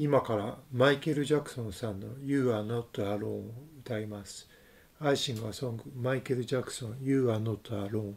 今からマイケル・ジャクソンさんの You are not alone を歌います。I sing a song マイケル・ジャクソン You are not alone。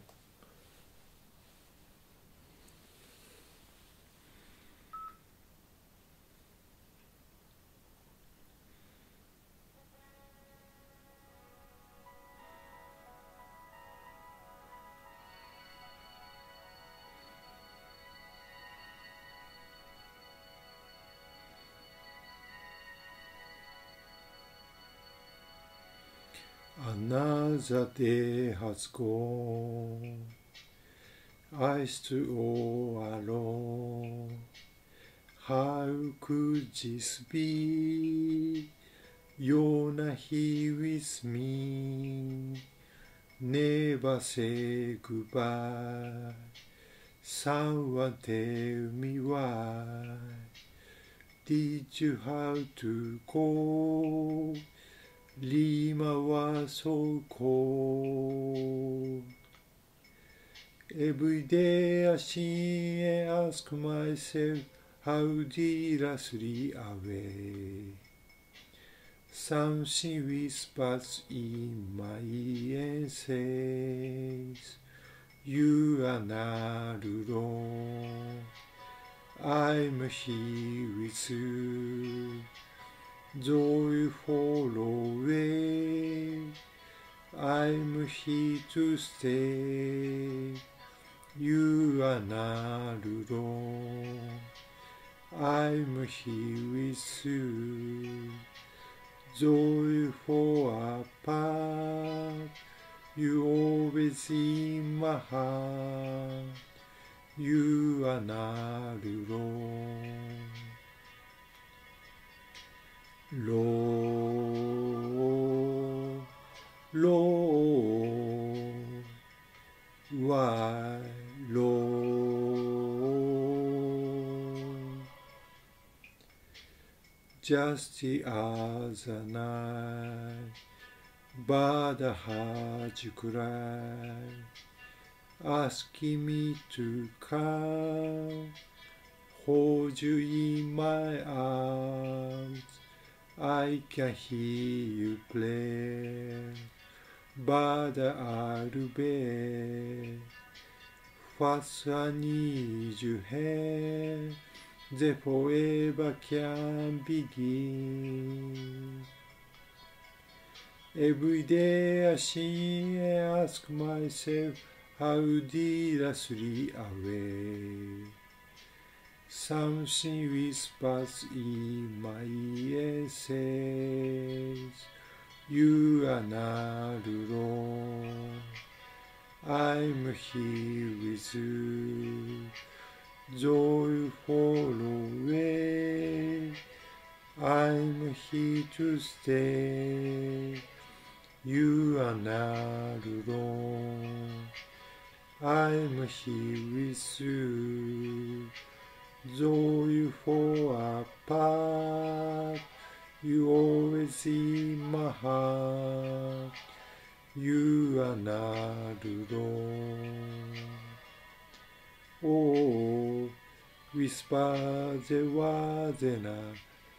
Another day has gone, I stood all alone. How could this be? You're not here with me. Never say goodbye. Someone tell me why. Did you have to go? Lima was so cold. Every day I sing and ask myself, how did I slip away? Something whispers in my ear and says, you are not alone. I'm here with you. Though you fall away, I'm here to stay. You are not alone. I'm here with you. Though you fall apart, you always in my heart. You are not alone. Lord, Lord, why, Lord? Just the other night, but I heard you cry, asking me to come, hold you in my arms. I can hear you play, but I'll be fast. I need you here, the forever can begin. Every day I sing and ask myself, how did I slip away? Something whispers in my ear and says, you are not alone. I'm here with you. Though you fall away, I'm here to stay. You are not alone. I'm here with you. Though you fall apart, you always in my heart. You are not alone. Oh, whisper the words in a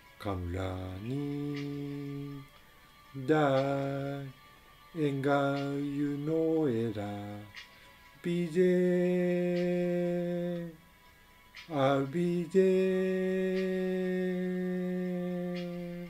cameraに Die, and God, you know it, be there. I'll be there.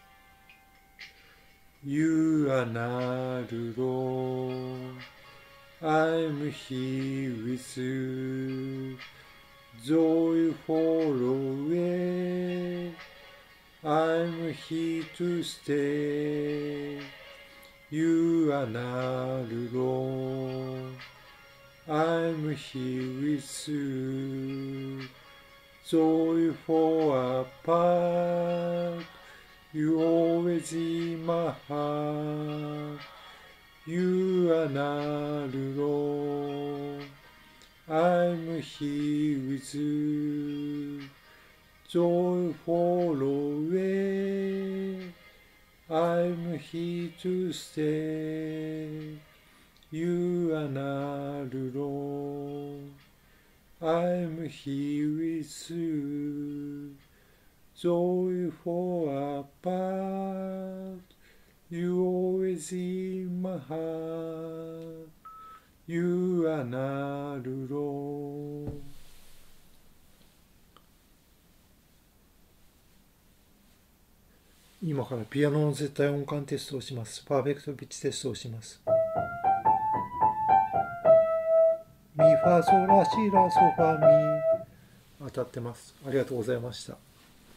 You are not alone. I'm here with you. Though you fall away, I'm here to stay. You are not alone. I'm here with you. Though you fall apart, you always in my heart. You are not alone. I'm here with you. Though you fall away, I'm here to stay. You are not alone. I'm here with you. Joyful apart, you always in my heart, you are not alone. 今からピアノの絶対音感テストをします。パーフェクトピッチテストをします。ミファソラシラソファミ。当たってます。ありがとうございました。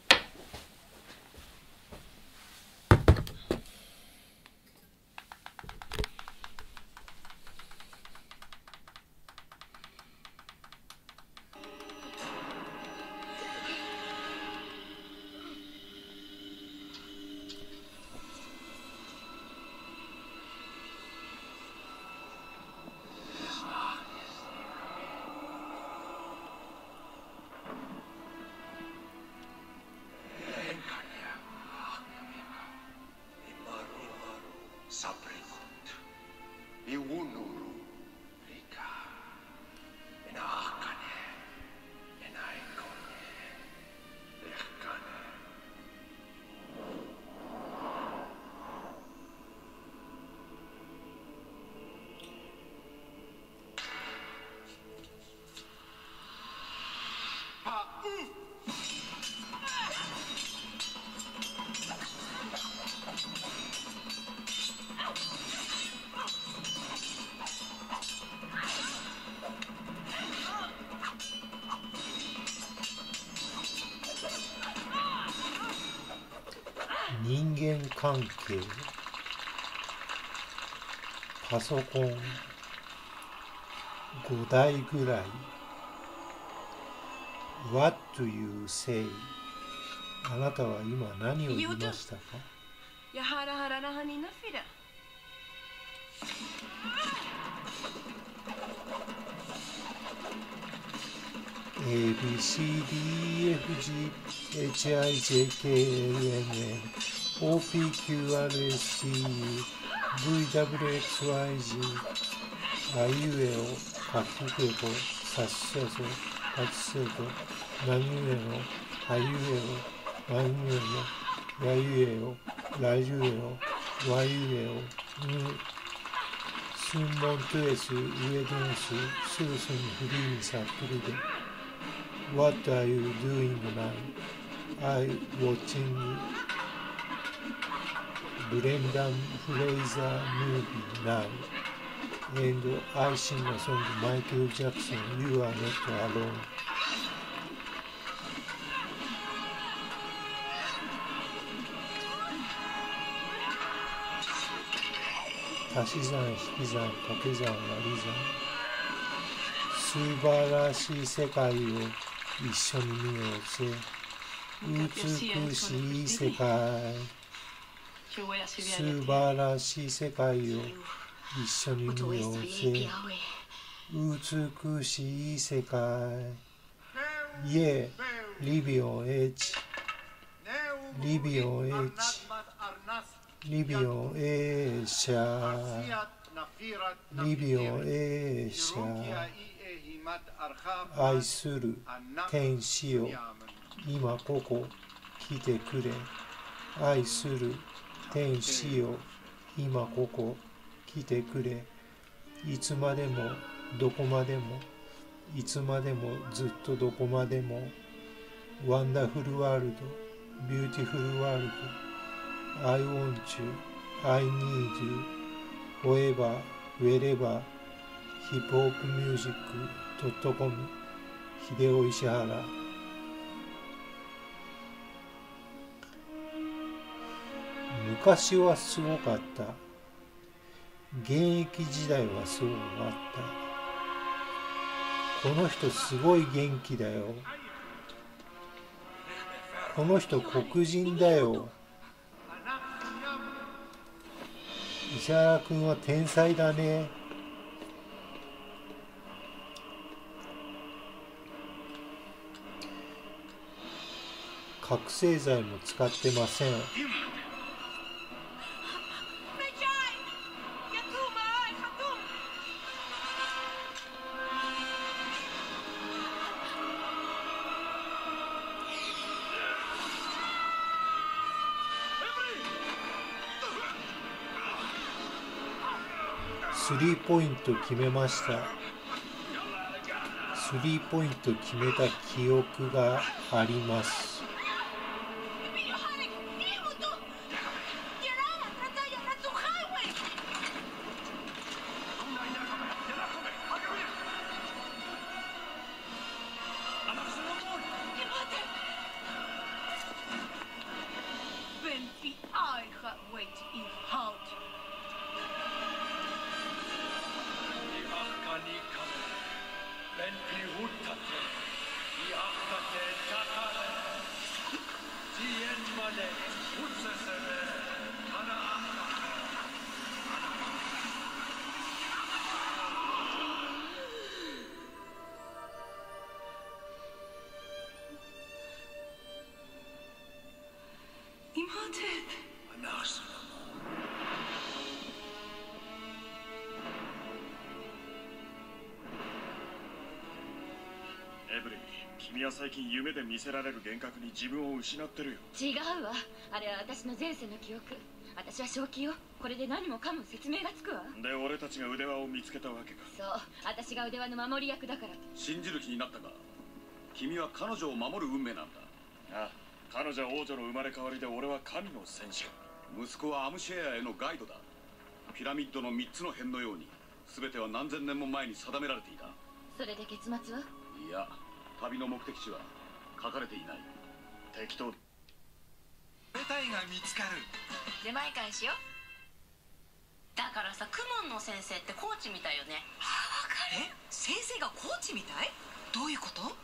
人間関係、パソコン5台ぐらい。 What do you say? あなたは今何を言いましたか？ A, B, C, D, E, F, G, H, I, J, K, L, M, N, O, P, Q, R, S, T, U, V, W, X, Y, Z あいうえを書きくえとさしせぞ書きせとなにゅえのあいうえをまゆえのやゆえをらゆえをわゆえをぬすんもんとえす上どんすすぐすんフリーにさっぷりで What are you doing now? I watching Brendan Fraser movie now and I sing a song Michael Jackson You are not alone 足し算引き算掛け算割り算素晴らしい世界を一緒に見ようぜ美しい世界素晴らしい世界を一緒に見ようぜ美しい世界イエリビオン H リビオン H リビオン A シャリビオン A シャ愛する天使よ今ここ来てくれ愛する天使よ今ここ来てくれいつまでもどこまでもいつまでもずっとどこまでもワンダフルワールドビューティフルワールド I want you I need you forever wherever ヒップホップミュージック .com 秀夫石原昔はすごかった現役時代はすごかったこの人すごい元気だよこの人黒人だよ石原くんは天才だね覚醒剤も使ってませんスリーポイント決めました。スリーポイント決めた記憶があります。 エブリン、君は最近夢で見せられる幻覚に自分を失ってるよ。 違うわ、あれは私の前世の記憶。私は正気よ。これで何もかも説明がつくわ。で、 俺たちが腕輪を見つけたわけか。 そう、私が腕輪の守り役だから。 信じる気になったか。君は彼女を守る運命なんだ。 ああ、彼女は王女の生まれ変わりで、俺は神の戦士か。 息子はアムシェアへのガイドだ。ピラミッドの3つの辺のように、全ては何千年も前に定められていた。 それで結末は？ いや、旅の目的地は書かれていない。 適当。 舞台が見つかる。 出前館しよう。だからさ、クモンの先生ってコーチみたいよね。 ああ、わかる。先生がコーチみたい？どういうこと？コ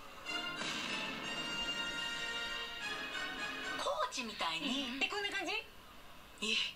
ーチみたいに、 こんな感じ？いい。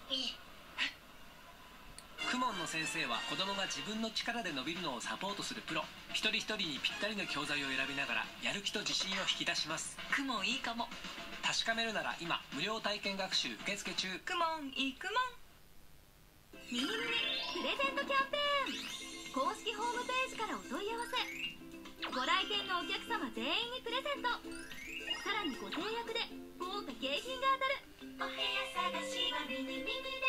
クモンの先生は子供が自分の力で伸びるのをサポートするプロ。一人一人にぴったりの教材を選びながらやる気と自信を引き出します。 クモンいいかも。 確かめるなら今無料体験学習受付中。 クモンいいクモン。 ミニミニプレゼントキャンペーン、公式ホームページからお問い合わせ。ご来店のお客様全員にプレゼント。さらにご契約で豪華景品が当たる。お部屋探しはミニミニ。